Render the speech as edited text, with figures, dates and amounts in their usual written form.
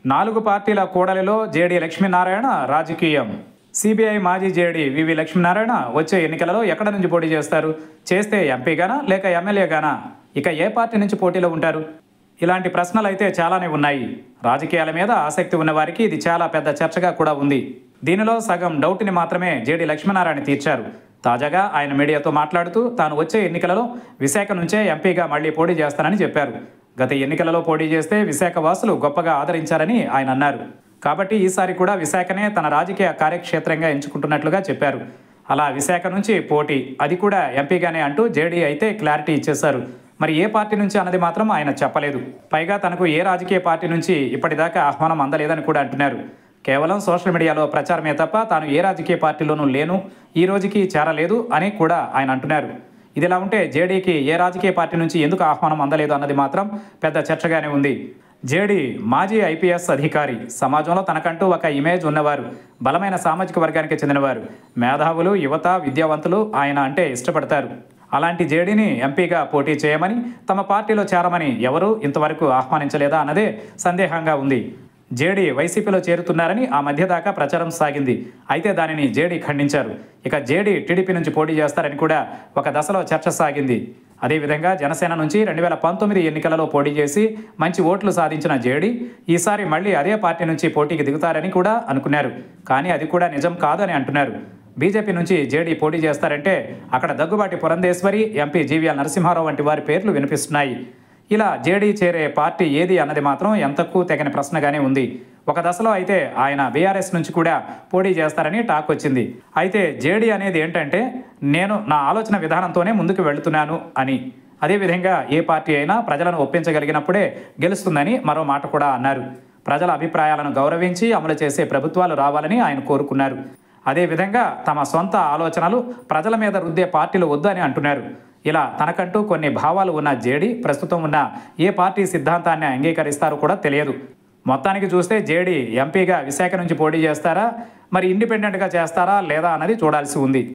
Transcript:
4 పార్టీల కూడలిలో జేడీ లక్ష్మీనారాయణ రాజకీయం. సిబిఐ మాజీ జేడీ వివి లక్ష్మీనారాయణ వచ్చే ఎన్నికలలో ఎక్కడ నుంచి పోటీ చేస్తారు? చేస్తే ఎంపీగానా లేక ఎమ్మెల్యేగానా? ఇక ఏ పార్టీ నుంచి పోటీలో ఉంటారు? ఇలాంటి ప్రశ్నలు అయితే చాలానే ఉన్నాయి. రాజకీయాల మీద ఆసక్తి ఉన్న వారికి ఇది చాలా పెద్ద చర్చగా కూడా ఉంది. దీనిలో సగం డౌట్ని మాత్రమే జేడీ లక్ష్మీనారాయణ తీర్చారు. తాజాగా ఆయన మీడియాతో మాట్లాడుతూ తాను వచ్చే ఎన్నికలలో విశాఖ నుంచే ఎంపీగా మళ్లీ పోటీ చేస్తానని చెప్పారు. గత ఎన్నికలలో పోటీ చేస్తే విశాఖ వాసులు గొప్పగా ఆదరించారని ఆయన అన్నారు. కాబట్టి ఈసారి కూడా విశాఖనే తన రాజకీయ కార్యక్షేత్రంగా ఎంచుకుంటున్నట్లుగా చెప్పారు. అలా విశాఖ నుంచి పోటీ, అది కూడా ఎంపీగానే అంటూ జేడీ అయితే క్లారిటీ ఇచ్చేశారు. మరి ఏ పార్టీ నుంచి అన్నది మాత్రం ఆయన చెప్పలేదు. పైగా తనకు ఏ రాజకీయ పార్టీ నుంచి ఇప్పటిదాకా ఆహ్వానం అందలేదని కూడా అంటున్నారు. కేవలం సోషల్ మీడియాలో ప్రచారమే తప్ప తాను ఏ రాజకీయ పార్టీలోనూ లేను, ఈ రోజుకి చేరలేదు అని కూడా ఆయన అంటున్నారు. ఇదిలా ఉంటే జేడీకి ఏ రాజకీయ పార్టీ నుంచి ఎందుకు ఆహ్వానం అందలేదు అన్నది మాత్రం పెద్ద చర్చగానే ఉంది. జేడీ మాజీ ఐపీఎస్ అధికారి, సమాజంలో తనకంటూ ఒక ఇమేజ్ ఉన్నవారు, బలమైన సామాజిక వర్గానికి చెందినవారు, మేధావులు, యువత, విద్యావంతులు ఆయన అంటే ఇష్టపడతారు. అలాంటి జేడీని ఎంపీగా పోటీ చేయమని, తమ పార్టీలో చేరమని ఎవరూ ఇంతవరకు ఆహ్వానించలేదా అన్నదే సందేహంగా ఉంది. జేడీ వైసీపీలో చేరుతున్నారని ఆ మధ్య దాకా ప్రచారం సాగింది. అయితే దానిని జేడీ ఖండించారు. ఇక జేడీ టీడీపీ నుంచి పోటీ చేస్తారని కూడా ఒక దశలో చర్చ సాగింది. అదేవిధంగా జనసేన నుంచి 2019 ఎన్నికలలో పోటీ చేసి మంచి ఓట్లు సాధించిన జేడీ ఈసారి మళ్ళీ అదే పార్టీ నుంచి పోటీకి దిగుతారని కూడా అనుకున్నారు. కానీ అది కూడా నిజం కాదని అంటున్నారు. బీజేపీ నుంచి జేడీ పోటీ చేస్తారంటే అక్కడ దగ్గుబాటి పురంధేశ్వరి, ఎంపీ జీవీఎల్ నరసింహారావు వంటి వారి పేర్లు వినిపిస్తున్నాయి. ఇలా జేడీ చేరే పార్టీ ఏది అన్నది మాత్రం ఎంతకు తెగని ప్రశ్నగానే ఉంది. ఒక దశలో అయితే ఆయన బీఆర్ఎస్ నుంచి కూడా పోటీ చేస్తారని టాక్ వచ్చింది. అయితే జేడీ అనేది ఏంటంటే, నేను నా ఆలోచన విధానంతోనే ముందుకు వెళుతున్నాను అని. అదేవిధంగా ఏ పార్టీ అయినా ప్రజలను ఒప్పించగలిగినప్పుడే గెలుస్తుందని మరో మాట కూడా అన్నారు. ప్రజల అభిప్రాయాలను గౌరవించి అమలు చేసే ప్రభుత్వాలు రావాలని ఆయన కోరుకున్నారు. అదేవిధంగా తమ సొంత ఆలోచనలు ప్రజల మీద రుద్దే పార్టీలు వద్దు అని అంటున్నారు. ఇలా తనకంటూ కొన్ని భావాలు ఉన్న జేడీ ప్రస్తుతం ఉన్న ఏ పార్టీ సిద్ధాంతాన్ని అంగీకరిస్తారో కూడా తెలియదు. మొత్తానికి చూస్తే జేడీ ఎంపీగా విశాఖ నుంచి పోటీ చేస్తారా, మరి ఇండిపెండెంట్గా చేస్తారా లేదా అన్నది చూడాల్సి ఉంది.